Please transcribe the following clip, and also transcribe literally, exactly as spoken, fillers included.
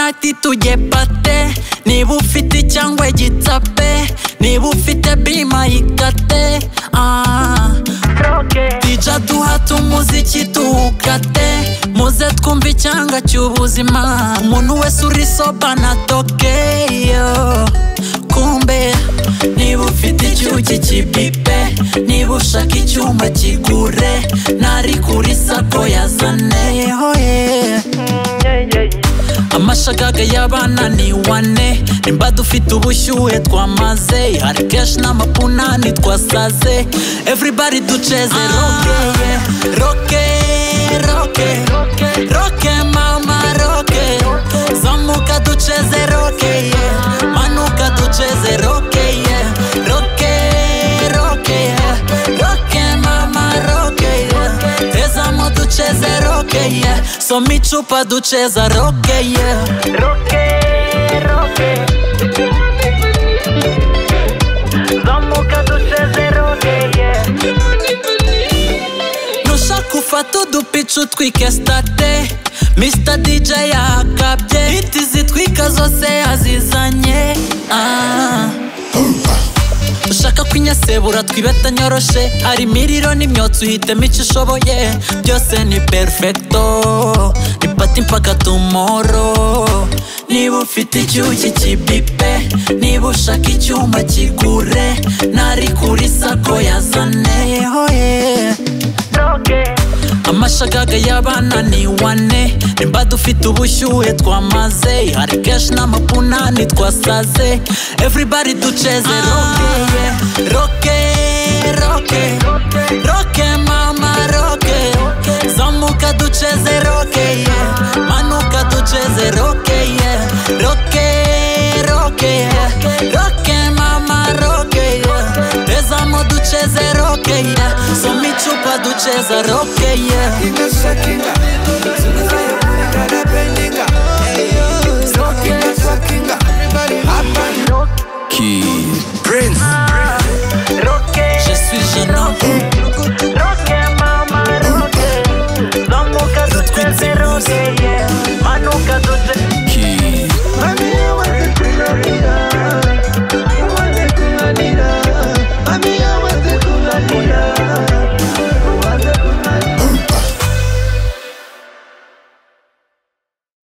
party tujyepate, niba ufite cyangwa gitape, niba ufite bima yikate. Ah, dija duhata umuziki tuwukate, muze twumve icyanga cy'ubuzima, umuntu wese uri soba na tokeyo. Kumbe niba ufite icyuki kibipe, niba ushaka icyuma kigure, nari kuri sako yazane. Oh yeah. Amashagaga y'abana ni wane, nimba dufite ubushyuhe twamaze, hari kesh n'amapunani twasaze. Everybody ducheze roke, yeah. Roke, roke, roke mama roke, zamuka ducheze roke, yeah. Manuka ducheze roke, yeah. Roke, roke, yeah. Roke mama roke, yeah. Tezamo ducheze roke, yeah. So michupa ducheza roke, yeah. Roke, roke, zamuka ducheze roke, yeah. Nushaka ufata udupicu twike state, Mister D J yakabye, hiti zitwika zose yazizanye. Ah, ushaka kwinyasebura twibeta nyoroshe, hari imiriro n'imyotsi uhitemo icyo ushoboye, byose ni perfecto, ni pati mpaka tomorrow. Niba ufite icyuki kibipe, niba ushaka icyuma kigure, nari kuri sako yazane. Oh yeah. Amashagaga y'abana ni wane, nimba dufite ubushyuhe twamaze, hari kesh n'amapunani twasaze. Everybody ducheze roke, yeah. Roke, roke, roke mama roke, zamuka ducheze roke, yeah. Manuka ducheze roke, yeah. Roke, roke, yeah. Roke mama roke, yeah. Tezamo ducheze roke, yeah. So michupa ducheza roke, yeah. Kid Prince.